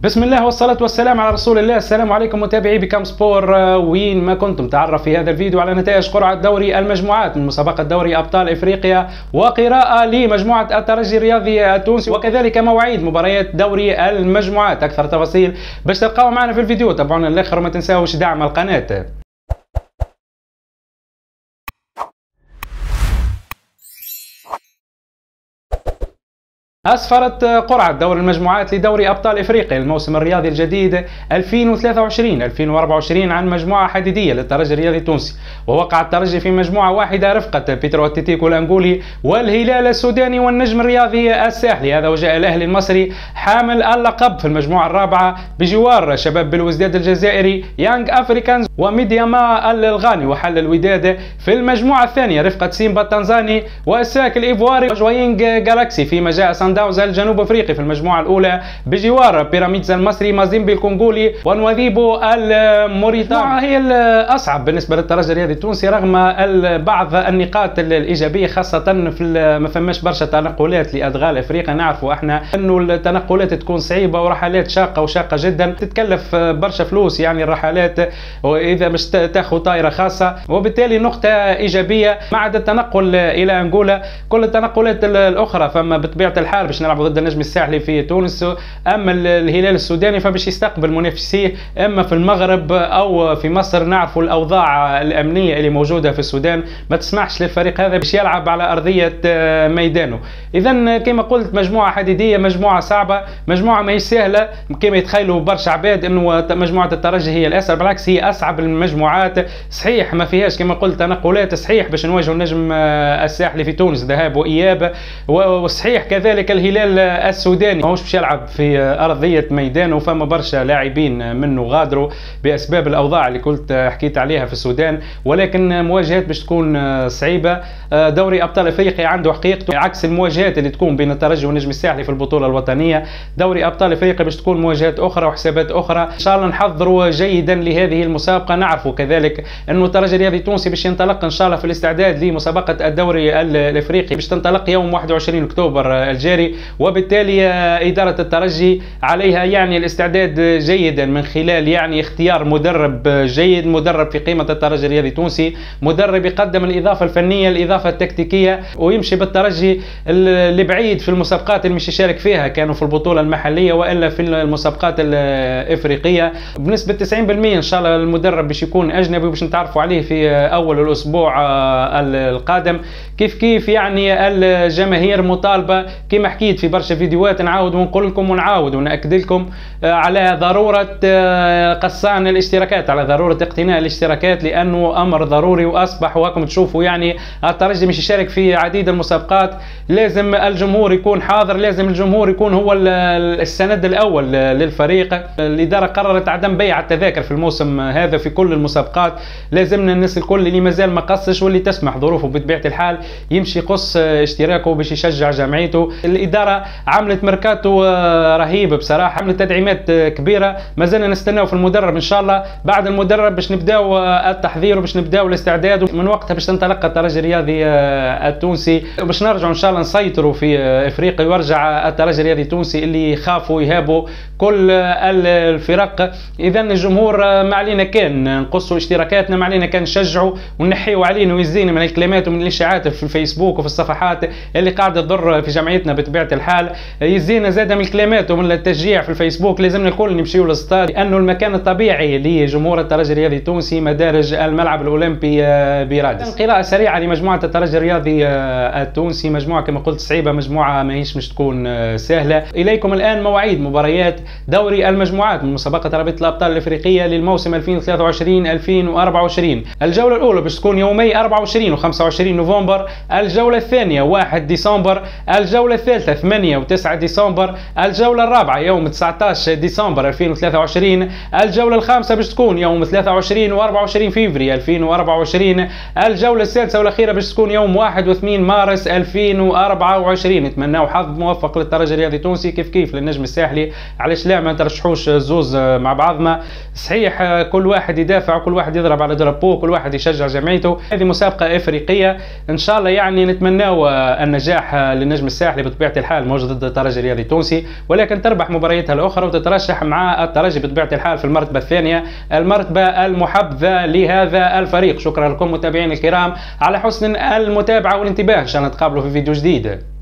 بسم الله والصلاة والسلام على رسول الله. السلام عليكم متابعي بكام سبور، وين ما كنتم. تعرف في هذا الفيديو على نتائج قرعة دوري المجموعات من مسابقة دوري أبطال إفريقيا، وقراءة لمجموعة الترجي الرياضي التونسي، وكذلك مواعيد مباريات دوري المجموعات. أكثر تفاصيل باش تلقاو معنا في الفيديو. تابعونا للآخر وما تنساوش دعم القناة. أسفرت قرعة دوري المجموعات لدوري أبطال إفريقيا الموسم الرياضي الجديد 2023-2024 عن مجموعة حديدية للترجي الرياضي التونسي، ووقع الترجي في مجموعة واحدة رفقة بيترو أتلتيكو الأنغولي والهلال السوداني والنجم الرياضي الساحلي. هذا وجاء الأهلي المصري حامل اللقب في المجموعة الرابعة بجوار شباب بلوزداد الجزائري يانغ أفريكانز وميدياما الغاني، وحل الوداد في المجموعة الثانية رفقة سيمبا التنزاني وإساك الإيفواري وجوينغ جالاكسي، فيما جاء داوز الجنوب افريقي في المجموعه الاولى بجوار بيراميدز المصري مازيمبي الكونغولي ونواذيبو الموريتاني. هي الاصعب بالنسبه للترجي الرياضي التونسي رغم بعض النقاط الايجابيه، خاصه في ما فماش برشا تنقلات لادغال افريقيا. نعرفوا احنا انه التنقلات تكون صعيبه ورحلات شاقه وشاقه جدا، تتكلف برشا فلوس يعني الرحلات، واذا مش تاخذ طائره خاصه، وبالتالي نقطه ايجابيه. ما عدا التنقل الى انغولا، كل التنقلات الاخرى فما بطبيعه الحال باش نلعبوا ضد النجم الساحلي في تونس، اما الهلال السوداني فباش يستقبل منافسيه اما في المغرب او في مصر. نعرفوا الاوضاع الامنيه اللي موجوده في السودان ما تسمحش للفريق هذا باش يلعب على ارضيه ميدانه. اذا كما قلت مجموعه حديديه، مجموعه صعبه، مجموعه ما هي سهله كما يتخيلوا برشا عباد انه مجموعه الترجي هي الاسهل. بالعكس هي اصعب المجموعات. صحيح ما فيهاش كما قلت تنقلات، صحيح باش نواجهوا النجم الساحلي في تونس ذهاب واياب، وصحيح كذلك الهلال السوداني ماهوش باش يلعب في ارضيه ميدانه، وفما برشا لاعبين منه غادروا باسباب الاوضاع اللي كنت حكيت عليها في السودان، ولكن مواجهات باش تكون صعيبه. دوري ابطال افريقيا عنده حقيقته عكس المواجهات اللي تكون بين الترجي والنجم الساحلي في البطوله الوطنيه. دوري ابطال افريقيا باش تكون مواجهات اخرى وحسابات اخرى. ان شاء الله نحضروا جيدا لهذه المسابقه. نعرفوا كذلك انه الترجي الرياضي التونسي باش ينطلق ان شاء الله في الاستعداد لمسابقه الدوري الافريقي باش تنطلق يوم 21 اكتوبر الجاري، وبالتالي إدارة الترجي عليها يعني الاستعداد جيدا من خلال يعني اختيار مدرب جيد، مدرب في قيمة الترجي الرياضي التونسي، مدرب يقدم الإضافة الفنية الإضافة التكتيكية، ويمشي بالترجي لبعيد في المسابقات اللي مش يشارك فيها، كانوا في البطولة المحلية وإلا في المسابقات الإفريقية. بنسبة 90% إن شاء الله المدرب باش يكون أجنبي وباش نتعرفوا عليه في أول الأسبوع القادم. كيف يعني الجماهير مطالبة كما حكيت في برشا فيديوهات، نعاود ونقول لكم ونعاود ونأكد لكم على ضرورة قصان الاشتراكات، على ضرورة اقتناء الاشتراكات، لأنه أمر ضروري وأصبح. وكم تشوفوا يعني الترجي مش يشارك في عديد المسابقات، لازم الجمهور يكون حاضر، لازم الجمهور يكون هو السند الأول للفريق. الإدارة قررت عدم بيع التذاكر في الموسم هذا في كل المسابقات. لازمنا الناس الكل اللي مازال ما قصش واللي تسمح ظروفه بطبيعة الحال يمشي يقص اشتراكه باش يشجع جمعيته. الإدارة عملت ميركاتو رهيب بصراحة، عملت تدعيمات كبيرة. ما زلنا نستناو في المدرب إن شاء الله. بعد المدرب باش نبداو التحضير وباش نبداو الاستعداد، ومن وقتها باش تنطلق الترجي الرياضي التونسي باش نرجعوا إن شاء الله نسيطروا في إفريقيا، ويرجع الترجي الرياضي التونسي اللي يخافوا يهابوا كل الفرق. إذا الجمهور ما علينا كان نقصوا اشتراكاتنا، ما علينا كان نشجعوا ونحيوا علينا ويزينا من الكلمات ومن الإشاعات في الفيسبوك وفي الصفحات اللي قاعدة تضر في جمعيتنا بطبيعة الحال. يزينا زاد من الكلمات ومن التشجيع في الفيسبوك. لازمنا الكل نمشيو للاستاد، لانه المكان الطبيعي لجمهور الترجي الرياضي التونسي مدارج الملعب الاولمبي برادس. قراءة سريعة لمجموعة الترجي الرياضي التونسي، مجموعة كما قلت صعيبة، مجموعة ماهيش مش تكون سهلة. اليكم الان مواعيد مباريات دوري المجموعات من مسابقة رابطة الابطال الافريقية للموسم 2023-2024. الجولة الاولى باش تكون يومي 24 و25 نوفمبر، الجولة الثانية 1 ديسمبر، الجولة الثالثة 8 و9 ديسمبر، الجولة الرابعة يوم 19 ديسمبر 2023، الجولة الخامسة باش تكون يوم 23 و24 فبراير 2024، الجولة السادسة والأخيرة باش تكون يوم 1 و2 مارس 2024. نتمناو حظ موفق للترجي الرياضي التونسي، كيف للنجم الساحلي. علاش لا ما نترشحوش زوز مع بعضنا؟ صحيح كل واحد يدافع وكل واحد يضرب على دربوه، كل واحد يشجع جمعيته. هذه مسابقة إفريقية إن شاء الله، يعني نتمناو النجاح للنجم الساحلي بطبيعة بطبيعة الحال موجود ضد الترجي الرياضي التونسي، ولكن تربح مبارياتها الأخرى وتترشح مع الترجي بطبيعة الحال في المرتبة الثانية، المرتبة المحبذة لهذا الفريق. شكرا لكم متابعين الكرام على حسن المتابعة والانتباه، إن شاء الله نتقابلوا في فيديو جديد.